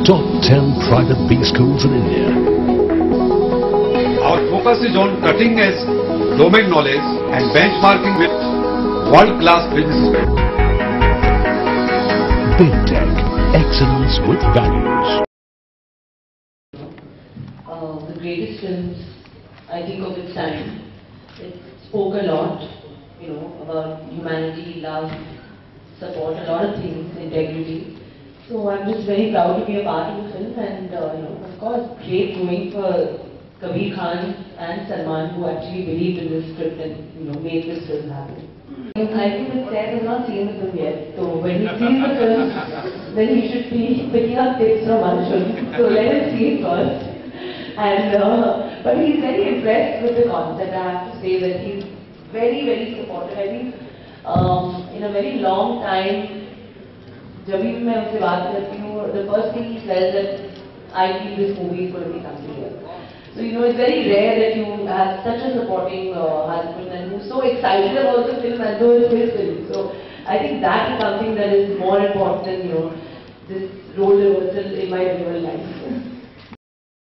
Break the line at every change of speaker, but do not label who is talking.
top 10 private B schools in India.
Our focus is on cutting edge domain knowledge and benchmarking with world-class businesses.
Big Tech, excellence with values.
The greatest films, I think, of its time. It spoke a lot, about humanity, love, support, a lot of things, integrity. So I'm just very proud to be a part of the film, and of course, great going for Kabir Khan and Salman, who actually believed in this script and made this film happen. I think the set has not seen the film yet, so when he sees the film, then he should be picking up tips from Anshul. So let him see it first. And but he's very impressed with the concept. I have to say that he's very, very supportive. I think in a very long time, जब भी मैं उनसे बात करती हूँ, the first thing he says that I feel this movie is going to be something else. So it's very rare that you have such a supporting husband and who's so excited about the film as though it's his film. So I think that is something that is more important than this role reversal in my real life.